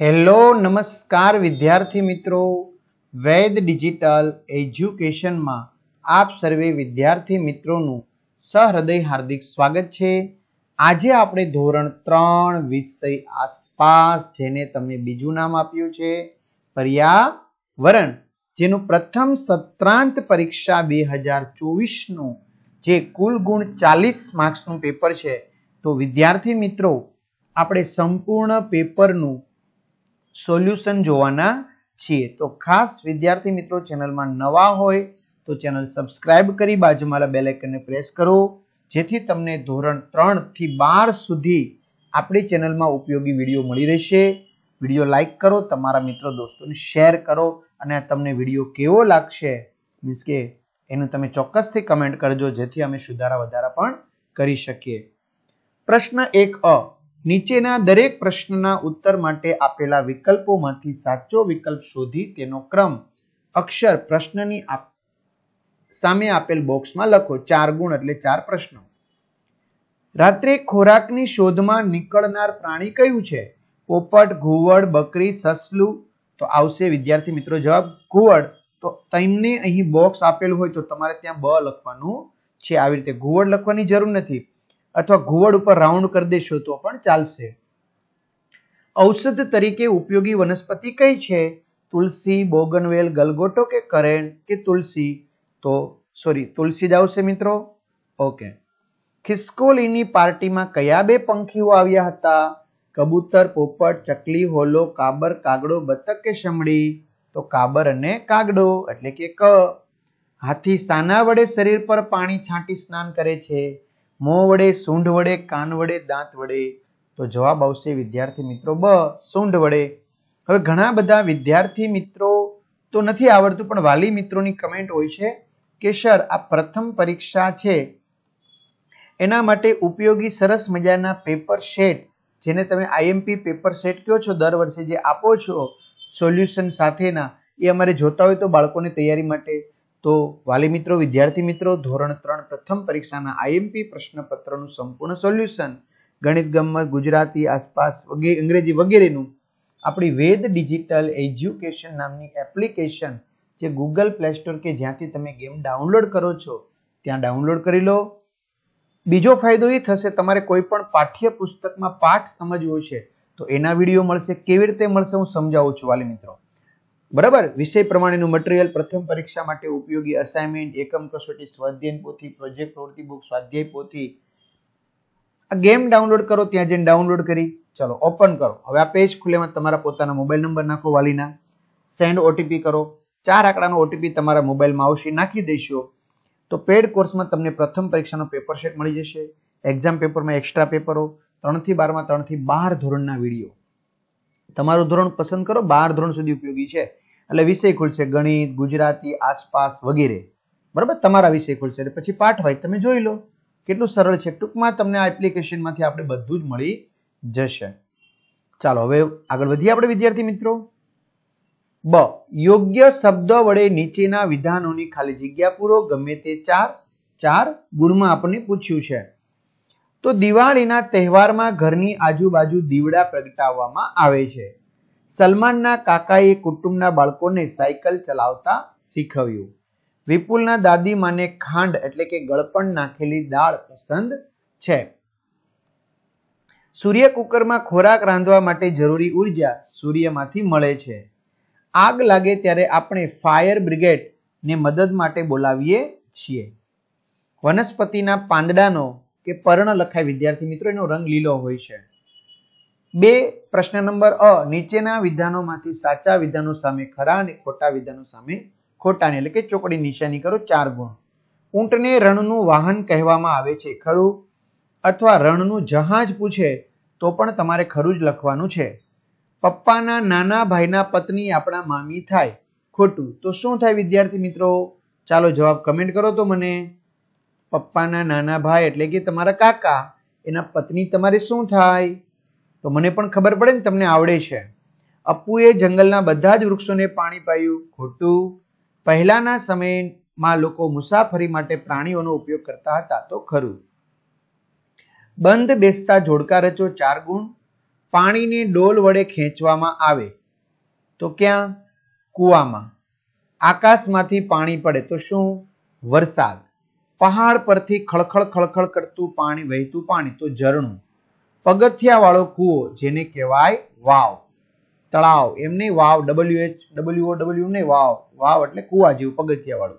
Hello નમસ્કાર વિદ્યાર્થી મિત્રો, વૈદ ડિજિટલ એજ્યુકેશનમાં આપ સર્વે વિદ્યાર્થી મિત્રોનું સહૃદય હાર્દિક સ્વાગત છે। આજે આપણે ધોરણ 3 વિષય આસપાસ, જેને તમે બીજું નામ આપ્યું છે પર્યાવરણ, જેનું પ્રથમ સત્રાંત પરીક્ષા 2024 નું જે કુલ ગુણ 40 માર્ક્સનું પેપર છે, તો વિદ્યાર્થી મિત્રો આપણે સંપૂર્ણ પેપરનું સોલ્યુશન જોવાના છીએ। તો ખાસ વિદ્યાર્થી મિત્રો ચેનલમાં નવા હોય તો ચેનલ સબસ્ક્રાઇબ કરી બાજુમાં બેલ આઇકનને પ્રેસ કરો, જેથી તમને ધોરણ 3 થી 12 સુધી આપણી ચેનલમાં ઉપયોગી વિડીયો મળી રહેશે। વિડીયો લાઈક કરો, તમારા મિત્રો દોસ્તોને શેર કરો, અને તમને વિડીયો કેવો લાગશે મીન્સ કે એનું તમે ચોક્કસથી કમેન્ટ કરજો, જેથી અમે સુધારા વધારા પણ કરી શકીએ। પ્રશ્ન 1 નીચેના દરેક પ્રશ્નના ઉત્તર માટે આપેલા વિકલ્પોમાંથી સાચો વિકલ્પ શોધી તેનો ક્રમ અક્ષર પ્રશ્નની સામે આપેલ બોક્સમાં લખો। 4 ગુણ એટલે 4 પ્રશ્નો। રાત્રે ખોરાકની શોધમાં નીકળનાર પ્રાણી કયું છે? પોપટ, ઘુવડ, બકરી, સસલું? તો આવશે વિદ્યાર્થી મિત્રો જવાબ ઘુવડ। તો તમને અહીં બોક્સ આપેલું હોય તો તમારે ત્યાં બ લખવાનું છે। આવી રીતે ઘુવડ લખવાની જરૂર નથી, અથવા ઘુવડ ઉપર રાઉન્ડ કરી દેશો તો પણ ચાલશે। ઔષધ તરીકે ઉપયોગી વનસ્પતિ કઈ છે? તુલસી, બોગનવેલ, ગલગોટો કે કરેણ કે તુલસી? તો તુલસી જ આવશે મિત્રો। ઓકે। ખિસકોલીની પાર્ટીમાં કયા બે પંખીઓ આવ્યા હતા? કબૂતર, પોપટ, ચકલી, હોલો, કાબર, કાગડો, બતક કે શમડી? તો કાબર અને કાગડો એટલે કે ક। હાથી શાના વડે શરીર પર પાણી છાંટી સ્નાન કરે છે? મોં વડે, સૂંઢ વડે, કાન વડે, દાંત વડે? તો જવાબ આવશે વિદ્યાર્થી મિત્રો બ, સૂંઢ વડે। હવે ઘણા બધા વિદ્યાર્થી મિત્રો તો નથી આવડતું, પણ વાલી મિત્રોની કમેન્ટ હોય છે કે સર આ પ્રથમ પરીક્ષા છે એના માટે ઉપયોગી સરસ મજાના પેપર સેટ, જેને તમે આઈએમપી પેપર સેટ કહો છો, દર વર્ષે જે આપો છો સોલ્યુશન સાથેના, એ અમારે જોતા હોય તો બાળકોની તૈયારી માટે, તો વાલી મિત્રો, વિદ્યાર્થી મિત્રો, ધોરણ 3 પ્રથમ પરીક્ષાના આઈએમપી પ્રશ્નપત્રનું સંપૂર્ણ સોલ્યુશન ગણિત, ગમ્મત, ગુજરાતી, આસપાસ, અંગ્રેજી વગેરેનું આપણી વેદ ડિજિટલ એજ્યુકેશન નામની એપ્લિકેશન, જે ગૂગલ પ્લે સ્ટોર કે જ્યાંથી તમે ગેમ ડાઉનલોડ કરો છો ત્યાં ડાઉનલોડ કરી લો। બીજો ફાયદો એ થશે, તમારે કોઈ પણ પાઠ્ય પુસ્તકમાં પાઠ સમજવો છે તો એના વિડીયો મળશે। કેવી રીતે મળશે હું સમજાવું છું વાલી મિત્રો, બરાબર? વિષય પ્રમાણેનું મટીરિયલ, પ્રથમ પરીક્ષા માટે ઉપયોગી અસાઇનમેન્ટ, એકમ કસોટી, સ્વાધ્યાય પોથી, પ્રોજેક્ટ પ્રવૃત્તિ બુક, સ્વાધ્યાય પોથી, આ ગેમ ડાઉનલોડ કરો, ત્યાં જઈને ડાઉનલોડ કરી ચલો ઓપન કરો। હવે આ પેજ ખુલેમાં તમારા પોતાના મોબાઈલ નંબર નાખો વાલીના, સેન્ડ ઓટીપી કરો, 4 આંકડાનો ઓટીપી તમારા મોબાઈલમાં આવશે, નાખી દેશો તો પેડ કોર્સમાં તમને પ્રથમ પરીક્ષાનો પેપર સેટ મળી જશે। એક્ઝામ પેપરમાં એક્સ્ટ્રા પેપરો, 3 થી 12 માં 3 થી 12 ધોરણના વિડીયો, તમારું ધોરણ પસંદ કરો, 12 ધોરણ સુધી ઉપયોગી છે, એટલે વિષય ખુલશે ગણિત, ગુજરાતી, આસપાસ વગેરે, બરાબર? તમારા વિષય ખુલશે એટલે પછી પાઠ વાઇઝ તમે જોઈ લો, કેટલું સરળ છે। ટૂંકમાં તમને આ એપ્લિકેશનમાંથી આપણે બધું જ મળી જશે। ચાલો હવે આગળ વધીએ આપણે વિદ્યાર્થી મિત્રો। બ, યોગ્ય શબ્દ વડે નીચેના વિધાનોની ખાલી જગ્યા પૂરો, ગમે તે 4 ગુણમાં આપણને પૂછ્યું છે। તો દિવાળીના તહેવારમાં ઘરની આજુબાજુ દીવડા પ્રગટાવવામાં આવે છે। સલમાનના કાકાએ કુટુંબના બાળકોને સાયકલ ચલાવતા શીખવ્યું। વિપુલના દાદીમાને ખાંડ એટલે કે ગળપણ નાખેલી દાળ પસંદ છે। સૂર્ય કુકરમાં ખોરાક રાંધવા માટે જરૂરી ઉર્જા સૂર્યમાંથી મળે છે। આગ લાગે ત્યારે આપણે ફાયર બ્રિગેડ ને મદદ માટે બોલાવીએ છીએ। વનસ્પતિના પાંદડાનો કે પર્ણ લખાય વિદ્યાર્થી મિત્રો, એનો રંગ લીલો હોય છે। 2 પ્રશ્ન નંબર અ, નીચેના વિધાનોમાંથી સાચા વિધાનો સામે ખરા અને ખોટા વિધાનો સામે ખોટાની એટલે કે ચોકડી નિશાની કરો, 4 ગુણ। ઊંટને રણનું વાહન કહેવામાં આવે છે, ખરું? અથવા રણનું જહાજ પૂછે તો પણ તમારે ખરું જ લખવાનું છે। પપ્પાના નાના ભાઈના પત્ની આપણા મામી થાય, ખોટું? તો શું થાય વિદ્યાર્થી મિત્રો? ચાલો જવાબ કમેન્ટ કરો તો મને। પપ્પાના નાના ભાઈ એટલે કે તમારા કાકા, એના પત્ની તમારે શું થાય? તો મને પણ ખબર પડે ને, તમને આવડે છે। અપ્પુએ જંગલના બધા જ વૃક્ષોને પાણી પાયું, ખોટું? પહેલાના સમયમાં લોકો મુસાફરી માટે પ્રાણીઓનો ઉપયોગ કરતા હતા, તો ખરું? બંધ બેસતા જોડકા રચો, 4 ગુણ। પાણીને ડોલ વડે ખેંચવામાં આવે તો ક્યાં? કૂવામાં. આકાશમાંથી પાણી પડે તો શું? વરસાદ. પહાડ પરથી ખળખળ ખળખળ કરતું પાણી વહેતું પાણી તો ઝરણું. પગથિયા વાળો કૂવો જેને કહેવાય વાવ. તળાવ એમ નહીં, વાવ WHWO નહીં, વાવ. વાવ એટલે કૂવા જેવું પગથિયા વાળું.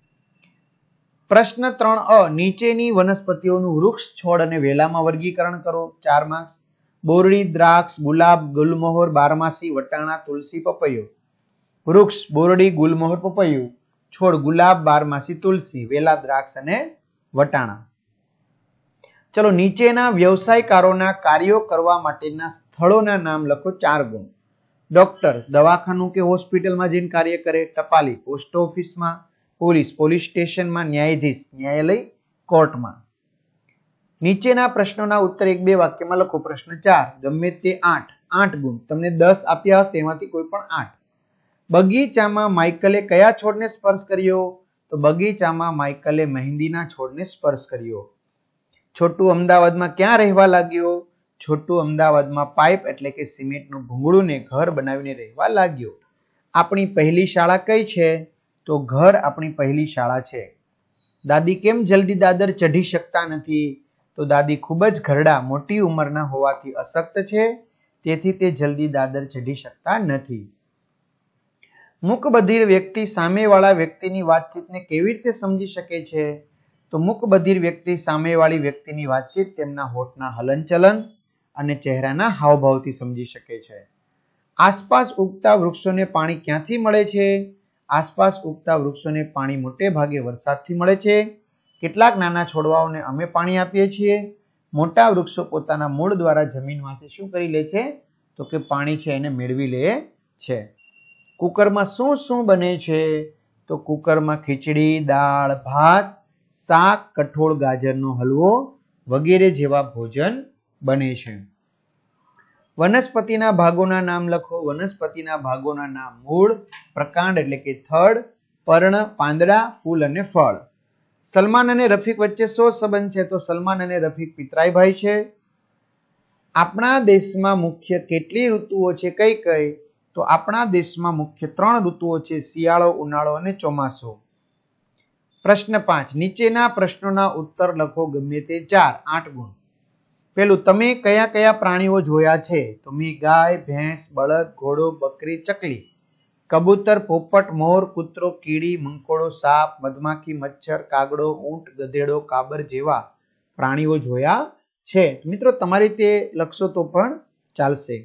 પ્રશ્ન 3 નીચેની વનસ્પતિઓનું વૃક્ષ, છોડ અને વેલામાં વર્ગીકરણ કરો. 4 માર્ક્સ. બોરડી, દ્રાક્ષ, ગુલાબ, ગુલમોહર, બારમાસી, વટાણા, તુલસી, પપૈયો. વૃક્ષ બોરડી, ગુલમોહર, પપૈયું. છોડ ગુલાબ, બારમાસી, તુલસી, વેલા, દ્રાક્ષ અને વટાણા. ચલો, નીચેના વ્યવસાયકારોના કાર્યો કરવા માટેના સ્થળોના નામ લખો. 4 ગુણ. ડોક્ટર દવાખાનું કે હોસ્પિટલમાં જઈને કાર્ય કરે. ટપાલી પોસ્ટ ઓફિસમાં. પોલીસ પોલીસ સ્ટેશનમાં. ન્યાયાધીશ ન્યાયાલય કોર્ટમાં. નીચેના પ્રશ્નોના ઉત્તર 1-2 વાક્યમાં લખો. પ્રશ્ન 4 ગમે તે 8 ગુણ. તમને 10 આપ્યા હશે, એમાંથી કોઈ પણ 8. બગીચામાં માઇકલે કયા છોડને સ્પર્શ કર્યો? તો બગીચામાં માઇકલે મહેંદીના છોડને સ્પર્શ કર્યો. છોટુ અમદાવાદમાં ક્યાં રહેવા લાગ્યો? છોટુ અમદાવાદમાં પાઇપ એટલે કે સિમેન્ટનું ભૂંગળું ને ઘર બનાવીને રહેવા લાગ્યો. આપણી પહેલી શાળા કઈ છે? તો ઘર આપણી પહેલી શાળા છે. દાદી કેમ જલ્દી દાદર ચઢી શકતા નથી? તો દાદી ખૂબ જ ઘરડા, મોટી ઉંમરના હોવાથી અશક્ત છે, તેથી તે જલ્દી દાદર ચઢી શકતા નથી. મૂકબધિર વ્યક્તિ સામેવાળા વ્યક્તિની વાતચીતને કેવી રીતે સમજી શકે છે? તો મૂકબધિર વ્યક્તિ સામેવાળી વ્યક્તિની વાતચીત તેમના હોઠના હલનચલન અને ચહેરાના હાવભાવથી સમજી શકે છે. આસપાસ ઉગતા વૃક્ષોને પાણી ક્યાંથી મળે છે? આસપાસ ઉગતા વૃક્ષોને પાણી મોટે ભાગે વરસાદથી મળે છે. કેટલાક નાના છોડવાઓને અમે પાણી આપીએ છીએ. મોટા વૃક્ષો પોતાના મૂળ દ્વારા જમીનમાંથી શું કરી લે છે? તો કે પાણી છે એને મેળવી લે છે. કુકરમાં શું શું બને છે? તો કુકરમાં ખીચડી, દાળ, ભાત, શાક, કઠોળ, ગાજરનો હલવો વગેરે જેવા ભોજન બને છે. વનસ્પતિના ભાગોના નામ લખો. વનસ્પતિના ભાગોના નામ મૂળ, પ્રકાંડ એટલે કે થડ, પર્ણ, પાંદડા, ફૂલ અને ફળ. સલમાન અને રફીક વચ્ચે શો સંબંધ છે? તો સલમાન અને રફીક પિતરાઈ ભાઈ છે. આપણા દેશમાં મુખ્ય કેટલી ઋતુઓ છે? કઈ કઈ? તો આપણા દેશમાં મુખ્ય 3 ઋતુઓ છે, શિયાળો, ઉનાળો અને ચોમાસું. પ્રશ્ન 5 નીચેના પ્રશ્નોના ઉત્તર લખો. ગમે તે 8 ગુણ. પેલું, તમે કયા કયા પ્રાણીઓ જોયા છે? તો મેં ગાય, ભેંસ, બળદ, ઘોડો, બકરી, ચકલી, કબૂતર, પોપટ, મોર, કૂતરો, કીડી, મંકોડો, સાપ, મધમાખી, મચ્છર, કાગડો, ઊંટ, ગધેડો, કાબર જેવા પ્રાણીઓ જોયા છે. મિત્રો તમારી તે લખશો તો પણ ચાલશે.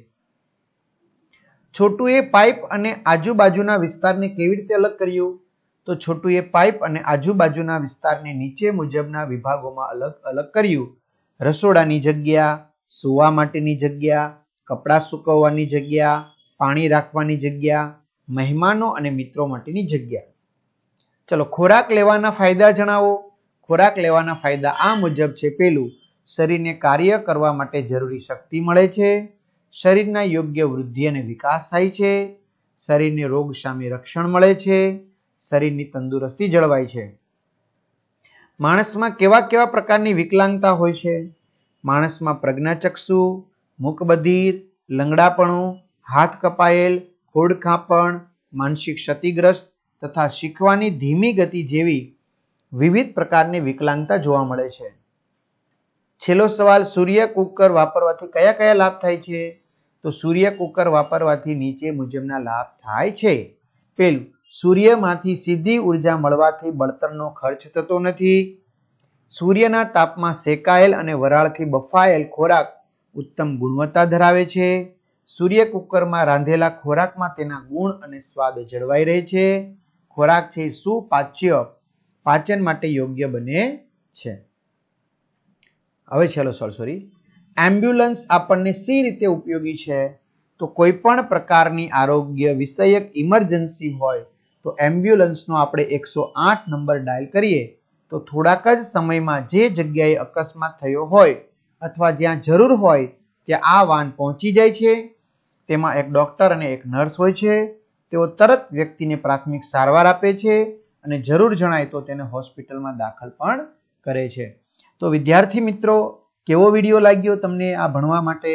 છોટુએ પાઇપ અને આજુબાજુના વિસ્તારને કેવી રીતે અલગ કર્યું? તો છોટુએ પાઇપ અને આજુબાજુના વિસ્તારને નીચે મુજબના વિભાગોમાં અલગ કર્યું. રસોડાની જગ્યા, સૂવા માટેની જગ્યા, કપડાં સુકવવાની જગ્યા, પાણી રાખવાની જગ્યા, મહેમાનો અને મિત્રો માટેની જગ્યા. ચલો, ખોરાક લેવાના ફાયદા જણાવો. ખોરાક લેવાના ફાયદા આ મુજબ છે. પેલું, શરીરને કાર્ય કરવા માટે જરૂરી શક્તિ મળે છે. શરીરના યોગ્ય વૃદ્ધિ અને વિકાસ થાય છે. શરીરને રોગ સામે રક્ષણ મળે છે. શરીરની તંદુરસ્તી જળવાય છે. માણસમાં કેવા કેવા પ્રકારની વિકલાંગતા હોય છે? માણસમાં પ્રજ્ઞાચક્ષુ, મૂકબધિર, લંગડાપણું, હાથ કપાયેલ, ખોડખાંપણ, માનસિક ક્ષતિગ્રસ્ત તથા શીખવાની ધીમી ગતિ જેવી વિવિધ પ્રકારની વિકલાંગતા જોવા મળે છે. છેલ્લો સવાલ, સૂર્ય કુકર વાપરવાથી કયા કયા લાભ થાય છે? તો સૂર્ય કુકર વાપરવાથી નીચે મુજબના લાભ થાય છે. પેલું, સૂર્યમાંથી સીધી ઉર્જા મળવાથી બળતણનો ખર્ચ થતો નથી. સૂર્યના તાપમાં શેકાયેલ અને વરાળથી બફાયેલ ખોરાક ઉત્તમ ગુણવત્તા ધરાવે છે. સૂર્ય કુકરમાં રાંધેલા ખોરાકમાં તેના ગુણ અને સ્વાદ જળવાઈ રહે છે. ખોરાક છે સુપાચ્ય, પાચન માટે યોગ્ય બને છે. હવે છેલ્લો એમ્બ્યુલન્સ આપણને સી રીતે ઉપયોગી છે? તો કોઈ પણ પ્રકારની આરોગ્ય વિષયક ઇમરજન્સી હોય તો એમ્બ્યુલન્સનો આપણે 108 નંબર ડાયલ કરીએ તો થોડાક જ સમયમાં જે જગ્યાએ અકસ્માત થયો હોય અથવા જ્યાં જરૂર હોય ત્યાં આ વાન પહોંચી જાય છે. તેમાં એક ડોક્ટર અને એક નર્સ હોય છે. તેઓ તરત વ્યક્તિને પ્રાથમિક સારવાર આપે છે અને જરૂર જણાય તો તેને હોસ્પિટલમાં દાખલ પણ કરે છે. તો વિદ્યાર્થી મિત્રો, કેવો વિડીયો લાગ્યો તમને આ ભણવા માટે?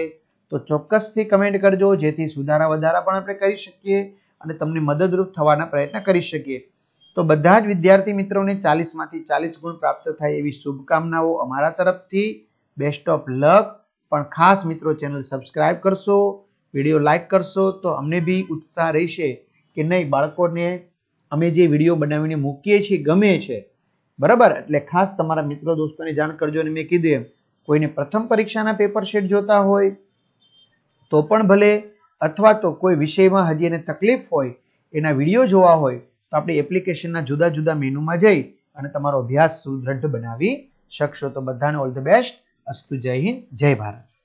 તો ચોક્કસથી કમેન્ટ કરજો, જેથી સુધારા વધારા પણ આપણે કરી શકીએ અને તમને મદદરૂપ થવાના પ્રયત્ન કરી શકીએ. તો બધા જ વિદ્યાર્થી મિત્રોને 40માંથી 40 ગુણ પ્રાપ્ત થાય એવી શુભકામનાઓ અમારા તરફથી. Best of luck. પણ ખાસ મિત્રો ચેનલ સબસ્ક્રાઇબ કરશો, વિડીયો લાઇક કરશો તો અમને બી ઉત્સાહ રહેશે કે નહીં, બાળકોને અમે જે વિડીયો બનાવીને મૂકીએ છીએ ગમે છે, બરાબર. એટલે ખાસ તમારા મિત્રો દોસ્તોને જાણ કરજો. અને મેં કીધું એમ કોઈને પ્રથમ પરીક્ષાના પેપર શીટ જોતા હોય તો પણ ભલે, અથવા તો કોઈ વિષયમાં હજી એને તકલીફ હોય, એના વિડીયો જોવા હોય તો આપણી એપ્લિકેશનના જુદા જુદા મેનુમાં જઈ અને તમારો અભ્યાસ સુદ્રઢ બનાવી શકશો. તો બધાને ઓલ ધ બેસ્ટ. અસ્તુ. જય હિન્દ, જય ભારત.